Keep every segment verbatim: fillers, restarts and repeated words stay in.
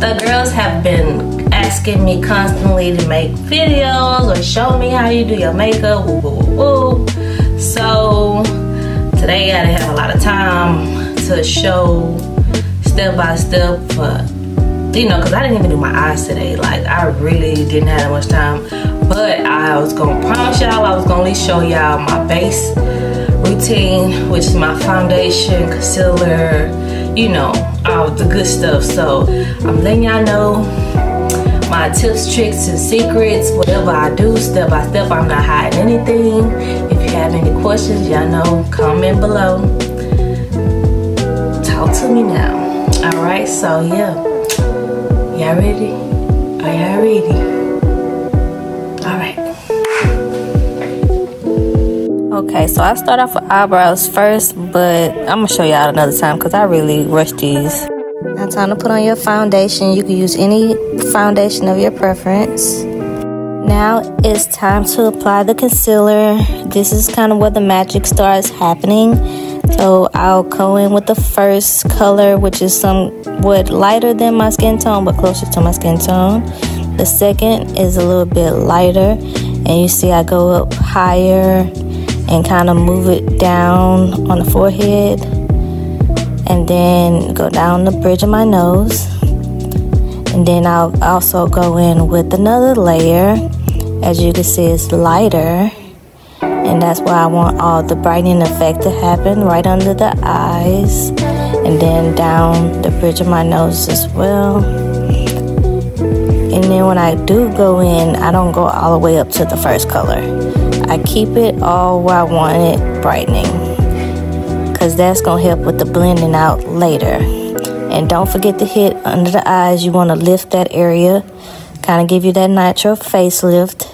the girls have been asking me constantly to make videos or show me how you do your makeup. Woo, woo, woo, woo. So today I didn't have a lot of time to show step by step for, you know, because I didn't even do my eyes today. Like, I really didn't have that much time. But I was gonna promise y'all I was gonna at least show y'all my base routine, which is my foundation, concealer, you know, all the good stuff. So I'm letting y'all know my tips, tricks, and secrets, whatever I do step by step. I'm not hiding anything. If you have any questions, y'all know, comment below. Talk to me now. All right, so yeah, y'all ready? Are y'all ready? All right. Okay, so I start off with eyebrows first, but I'm gonna show y'all another time because I really rushed these. Now time to put on your foundation. You can use any foundation of your preference. Now it's time to apply the concealer. This is kind of where the magic starts happening. So I'll go in with the first color, which is somewhat lighter than my skin tone, but closer to my skin tone. The second is a little bit lighter, and you see I go up higher and kind of move it down on the forehead, and then go down the bridge of my nose. And then I'll also go in with another layer. As you can see, it's lighter, and that's why I want all the brightening effect to happen right under the eyes, and then down the bridge of my nose as well. And then when I do go in, I don't go all the way up to the first color. I keep it all where I want it brightening, because that's going to help with the blending out later. And don't forget to hit under the eyes. You want to lift that area, kind of give you that natural facelift.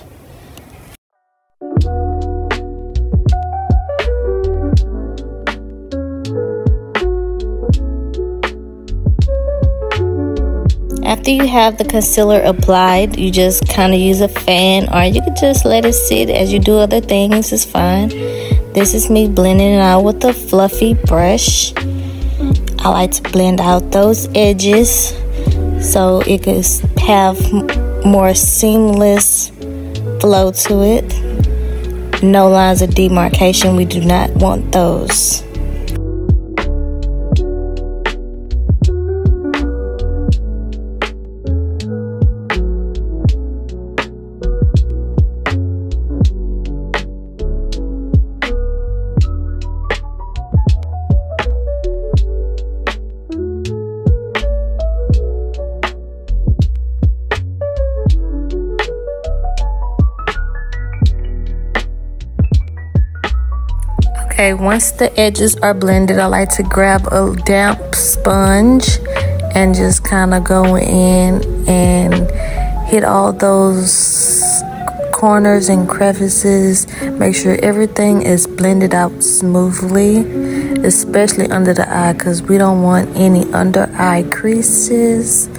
After you have the concealer applied, you just kind of use a fan, or you could just let it sit as you do other things. It's fine. This is me blending it out with a fluffy brush. I like to blend out those edges so it can have more seamless flow to it. No lines of demarcation. We do not want those. Okay, once the edges are blended, I like to grab a damp sponge and just kind of go in and hit all those corners and crevices. Make sure everything is blended out smoothly, especially under the eye, because we don't want any under eye creases.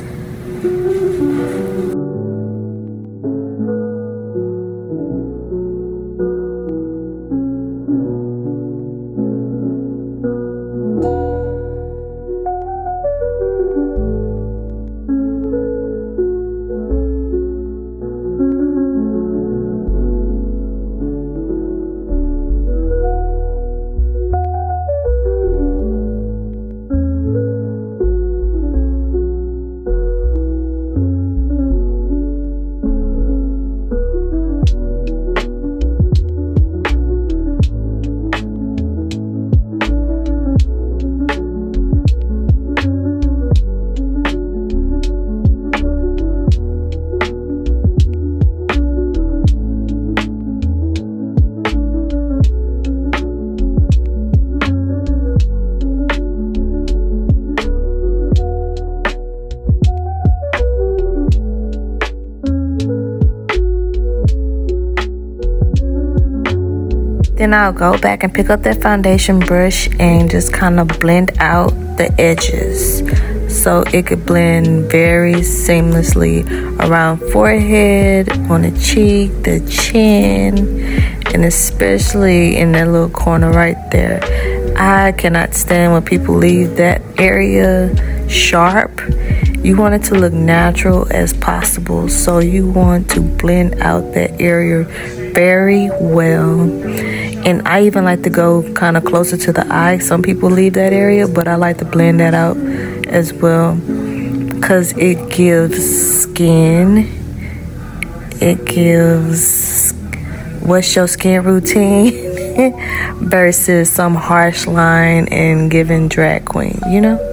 Then I'll go back and pick up that foundation brush and just kind of blend out the edges so it could blend very seamlessly around forehead, on the cheek, the chin, and especially in that little corner right there. I cannot stand when people leave that area sharp You want it to look natural as possible, so you want to blend out that area very well. And I even like to go kind of closer to the eye. Some people leave that area, but I like to blend that out as well, because it gives skin, it gives what's your skin routine versus some harsh line and giving drag queen, you know?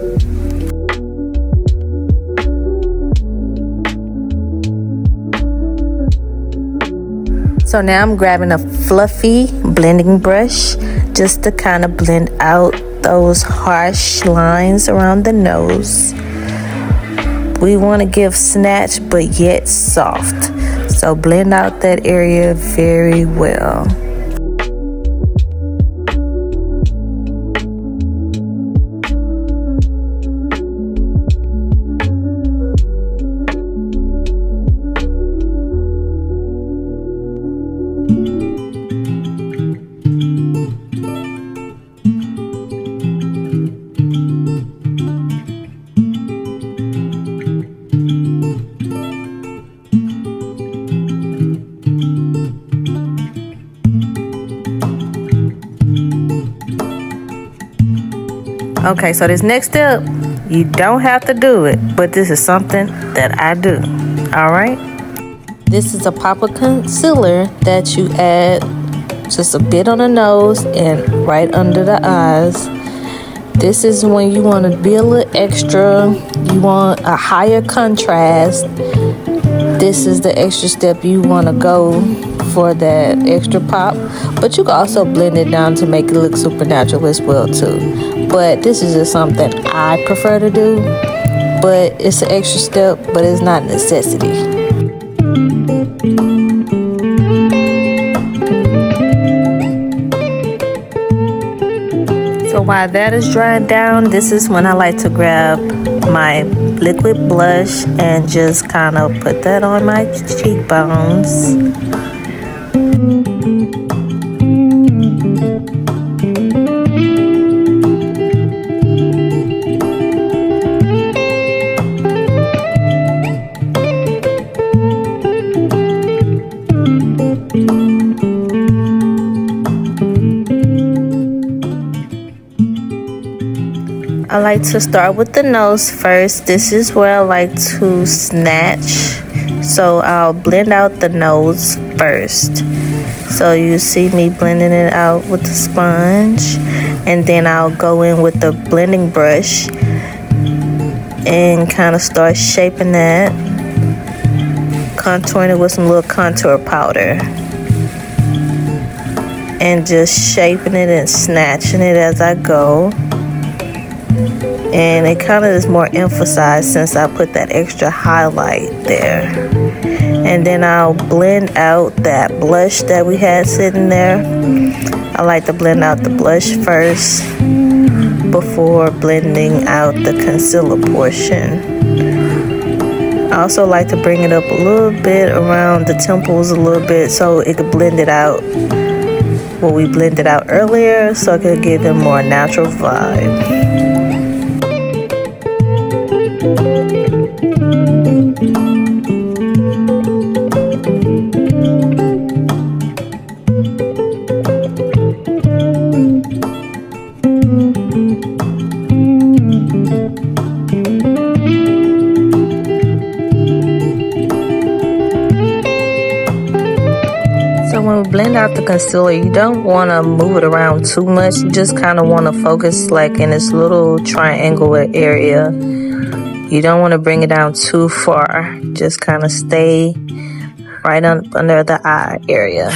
So now I'm grabbing a fluffy blending brush just to kind of blend out those harsh lines around the nose. We want to give snatch but yet soft. So blend out that area very well. Okay, so this next step, you don't have to do it, but this is something that I do, all right? This is a pop of concealer that you add just a bit on the nose and right under the eyes. This is when you want to be a little extra, you want a higher contrast. This is the extra step you want to go for that extra pop, but you can also blend it down to make it look supernatural as well too. But this is just something I prefer to do, but it's an extra step, but it's not a necessity. So while that is drying down, this is when I like to grab my liquid blush and just kind of put that on my cheekbones. I like to start with the nose first. This is where I like to snatch. So I'll blend out the nose first. So you see me blending it out with the sponge. And then I'll go in with the blending brush and kind of start shaping that. Contouring it with some little contour powder. And just shaping it and snatching it as I go. And it kind of is more emphasized since I put that extra highlight there. And then I'll blend out that blush that we had sitting there. I like to blend out the blush first before blending out the concealer portion. I also like to bring it up a little bit around the temples a little bit so it could blend it out. Well, we blended out earlier so it could give it a more natural vibe. So when we blend out the concealer, you don't want to move it around too much. You just kind of want to focus like in this little triangular area. You don't want to bring it down too far. Just kind of stay right on, under the eye area.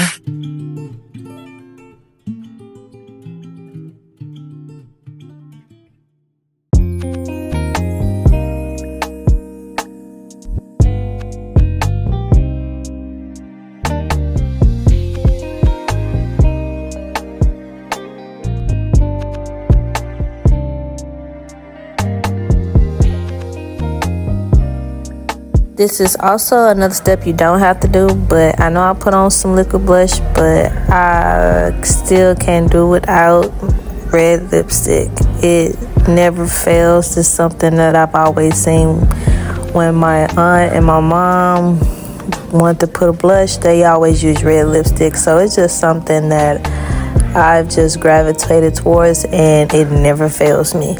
This is also another step you don't have to do, but I know I put on some liquid blush, but I still can't do without red lipstick. It never fails. It's something that I've always seen when my aunt and my mom want to put a blush, they always use red lipstick. So it's just something that I've just gravitated towards, and it never fails me.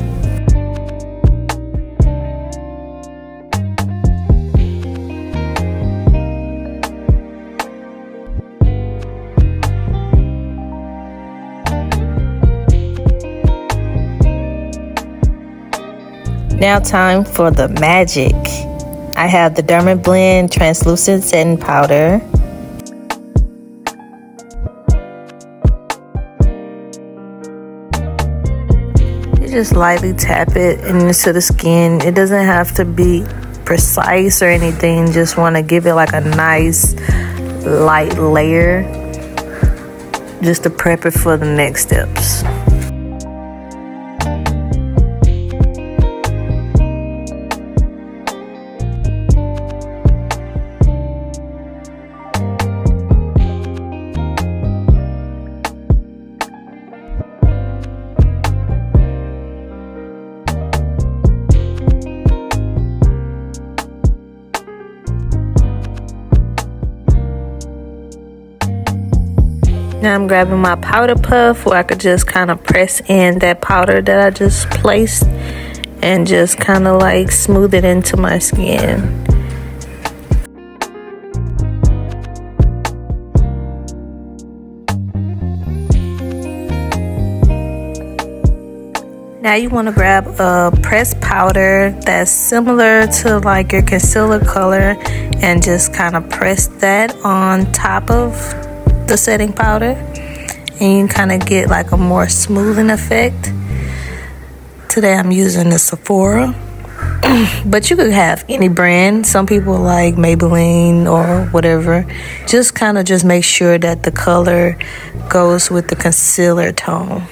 Now time for the magic. I have the Derma Blend Translucent Setting Powder. You just lightly tap it into the skin. It doesn't have to be precise or anything. Just want to give it like a nice light layer just to prep it for the next steps. Now I'm grabbing my powder puff where I could just kind of press in that powder that I just placed and just kind of like smooth it into my skin. Now you want to grab a pressed powder that's similar to like your concealer color and just kind of press that on top of the setting powder, and you can kind of get like a more smoothing effect. Today I'm using the Sephora, but you could have any brand. Some people like Maybelline or whatever. Just kind of just make sure that the color goes with the concealer tone.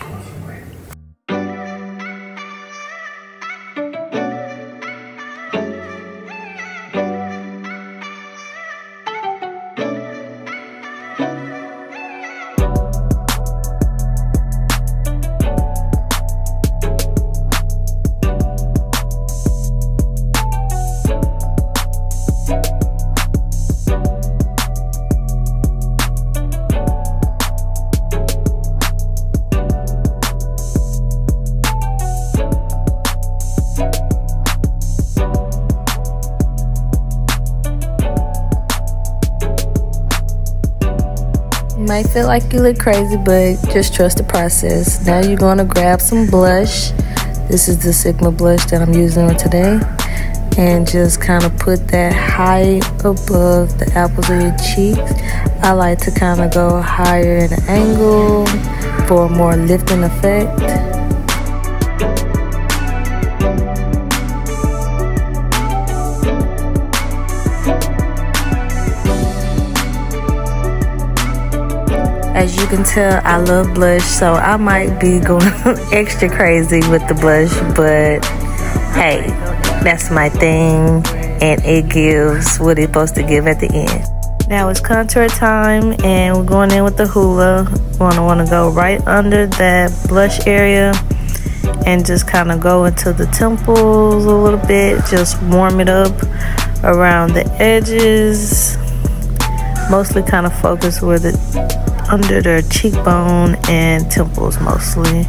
Might feel like you look crazy, but just trust the process. Now you're going to grab some blush. This is the Sigma blush that I'm using on today, and just kind of put that high above the apples of your cheeks. I like to kind of go higher in an angle for a more lifting effect. As you can tell, I love blush, so I might be going extra crazy with the blush, but hey, that's my thing, and it gives what it's supposed to give at the end. Now it's contour time, and we're going in with the Hoola. We're gonna wanna go right under that blush area and just kind of go into the temples a little bit, just warm it up around the edges, mostly kind of focus where the under their cheekbone and temples mostly.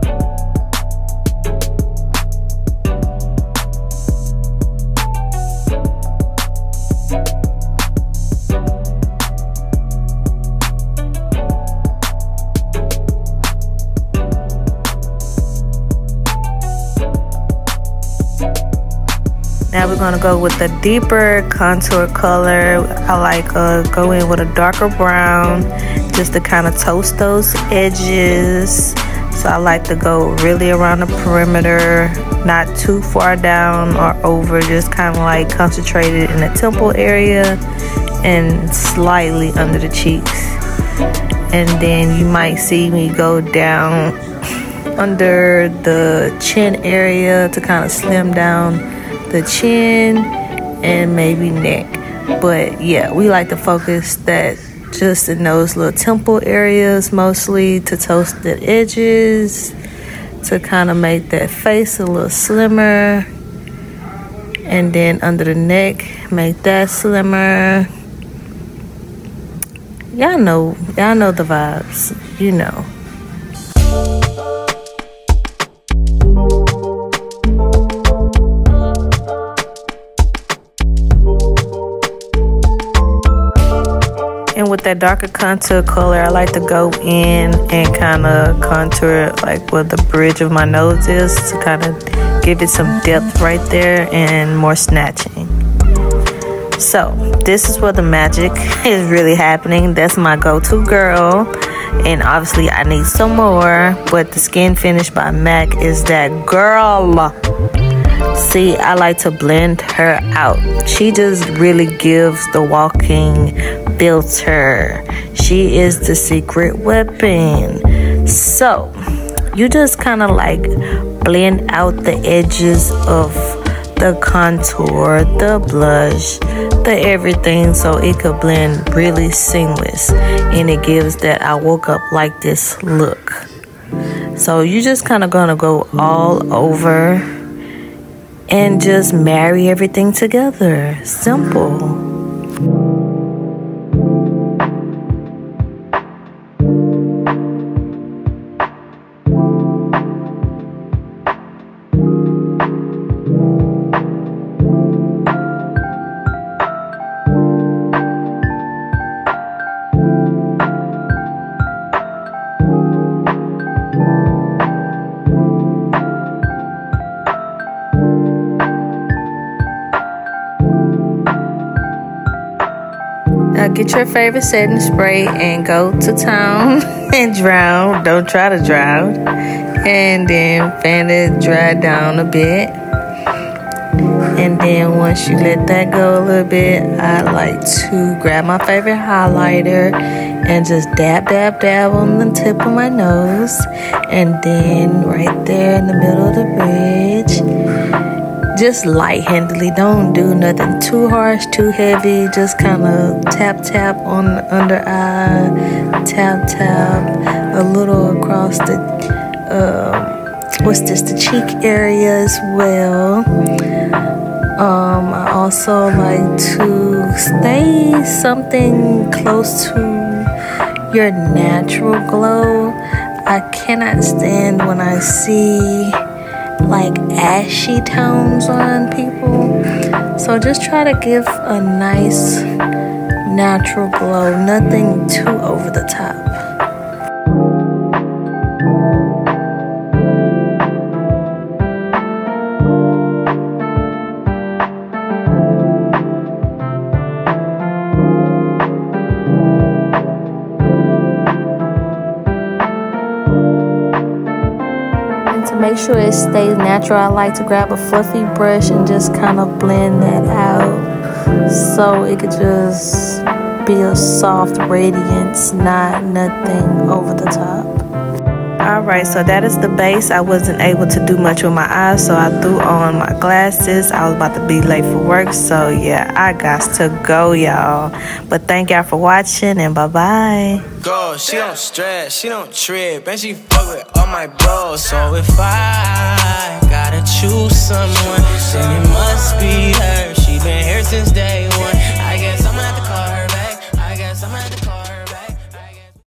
Now we're gonna go with a deeper contour color. I like uh, go in with a darker brown just to kind of toast those edges. So I like to go really around the perimeter, not too far down or over, just kind of like concentrated in the temple area and slightly under the cheeks. And then you might see me go down under the chin area to kind of slim down the chin and maybe neck. But yeah, we like to focus that just in those little temple areas mostly, to toast the edges, to kind of make that face a little slimmer. And then under the neck, make that slimmer. Y'all know, y'all know the vibes, you know. And with that darker contour color, I like to go in and kind of contour like where the bridge of my nose is to kind of give it some depth right there and more snatching. So this is where the magic is really happening. That's my go-to girl. And obviously I need some more, but the Skin Finish by MAC is that girl. See, I like to blend her out. She just really gives the walking filter. She is the secret weapon. So you just kind of like blend out the edges of the contour, the blush, the everything, so it could blend really seamless, and it gives that I woke up like this look. So you just kind of gonna go all over and just marry everything together. Simple. Now get your favorite setting spray and go to town and drown. Don't try to drown. And then fan it dry down a bit. And then once you let that go a little bit, I like to grab my favorite highlighter and just dab, dab, dab on the tip of my nose. And then right there in the middle of the bridge, just light-handedly. Don't do nothing too harsh, too heavy. Just kind of tap, tap on the under eye, tap, tap a little across the, uh, what's this, the cheek area as well. Um, I also like to stay something close to your natural glow. I cannot stand when I see like ashy tones on people. So just try to give a nice natural glow, nothing too over the top. Make sure it stays natural. I like to grab a fluffy brush and just kind of blend that out so it could just be a soft radiance, not nothing over the top. Alright, so that is the base. I wasn't able to do much with my eyes, so I threw on my glasses. I was about to be late for work, so yeah, I got to go, y'all. But thank y'all for watching, and bye-bye. Go, she don't stress, she don't trip, and she fuck with all my bros. So if I gotta choose someone, then it must be her. She been here since day one.